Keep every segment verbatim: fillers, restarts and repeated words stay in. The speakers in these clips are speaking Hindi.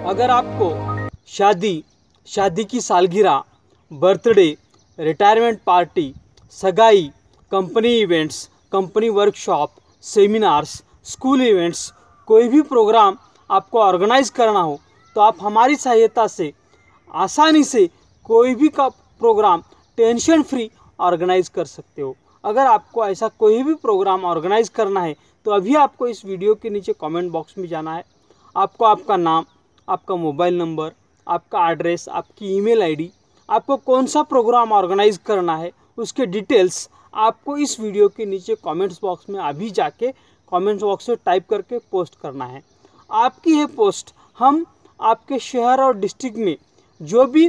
अगर आपको शादी, शादी की सालगिरह, बर्थडे, रिटायरमेंट पार्टी, सगाई, company events, company workshop, seminars, school events, कोई भी प्रोग्राम आपको ऑर्गेनाइज करना हो तो आप हमारी सहायता से आसानी से कोई भी का प्रोग्राम टेंशन फ्री ऑर्गेनाइज कर सकते हो। अगर आपको ऐसा कोई भी प्रोग्राम ऑर्गेनाइज करना है तो अभी आपको इस वीडियो के नीचे कमेंट बॉक्स में जाना है। आपको आपका नाम, आपका मोबाइल नंबर, आपका एड्रेस, आपकी ईमेल आईडी, आपको कौन सा प्रोग्राम ऑर्गेनाइज करना है उसके डिटेल्स आपको इस वीडियो के नीचे कमेंट्स बॉक्स में अभी जाके कमेंट्स बॉक्स में टाइप करके पोस्ट करना है। आपकी ये पोस्ट हम आपके शहर और डिस्ट्रिक्ट में जो भी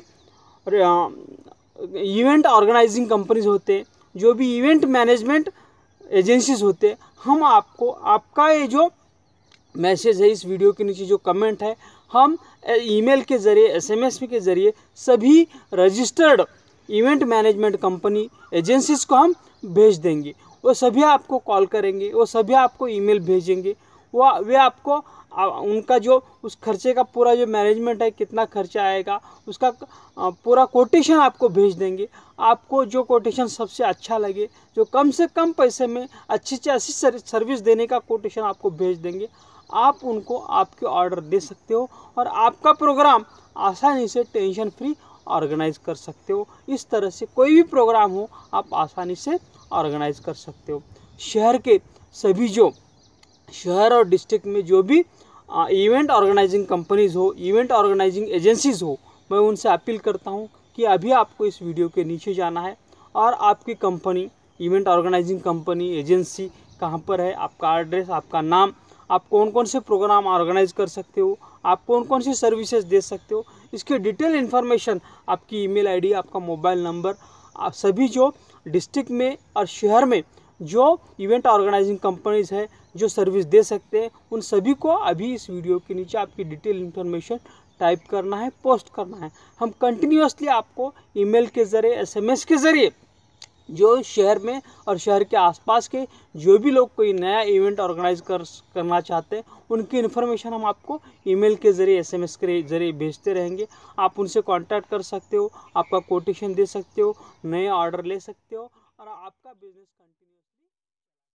इवेंट ऑर्गेनाइजिंग कंपनीज होते, जो भी इवेंट मैनेजमेंट एजेंसीज होते, हम आपको आपका ये जो मैसेज है इस वीडियो के नीचे जो कमेंट है हम ईमेल के ज़रिए, एसएमएस के ज़रिए सभी registered event management company agencies को हम भेज देंगे। वो सभी आपको कॉल करेंगे, वो सभी आपको ईमेल भेजेंगे, वो वे आपको उनका जो उस खर्चे का पूरा जो मैनेजमेंट है कितना खर्चा आएगा उसका पूरा कोटेशन आपको भेज देंगे। आपको जो कोटेशन सबसे अच्छा लगे, जो कम से कम पैसे में अच्छी से अच्छी सर्विस देने का कोटेशन आपको भेज देंगे। आप उनको आपके ऑर्डर दे सकते हो और आपका प्रोग्राम आसानी से टेंशन फ्री ऑर्गेनाइज कर सकते हो। इस तरह से कोई भी प्रोग्राम हो आप आसानी से ऑर्गेनाइज कर सकते हो। शहर के सभी जो शहर और डिस्ट्रिक्ट में जो भी इवेंट ऑर्गेनाइजिंग कंपनीज़ हो, इवेंट ऑर्गेनाइजिंग एजेंसीज़ हो, मैं उनसे अपील करता हूं कि अभी आपको इस वीडियो के नीचे जाना है और आपकी company, event organising company, agency कहां पर है, आपका एड्रेस, आपका नाम, आप कौन कौन से प्रोग्राम ऑर्गेनाइज कर सकते हो, आप कौन कौन सी सर्विसेज दे सकते हो, इसके डिटेल इन्फॉर्मेशन, आपकी ईमेल आईडी, आपका मोबाइल नंबर, आप सभी जो डिस्ट्रिक्ट में और शहर में जो इवेंट ऑर्गेनाइजिंग कंपनीज है जो सर्विस दे सकते हैं, उन सभी को अभी इस वीडियो के नीचे आपकी डिटेल इन्फॉर्मेशन टाइप करना है, पोस्ट करना है। हम कंटिन्यूसली आपको ईमेल के ज़रिए, एसएमएस के ज़रिए जो शहर में और शहर के आसपास के जो भी लोग कोई नया इवेंट ऑर्गेनाइज कर करना चाहते हैं उनकी इन्फॉर्मेशन हम आपको ईमेल के ज़रिए, एसएमएस के ज़रिए भेजते रहेंगे। आप उनसे कांटेक्ट कर सकते हो, आपका कोटेशन दे सकते हो, नए ऑर्डर ले सकते हो और आपका बिजनेस कंटिन्यू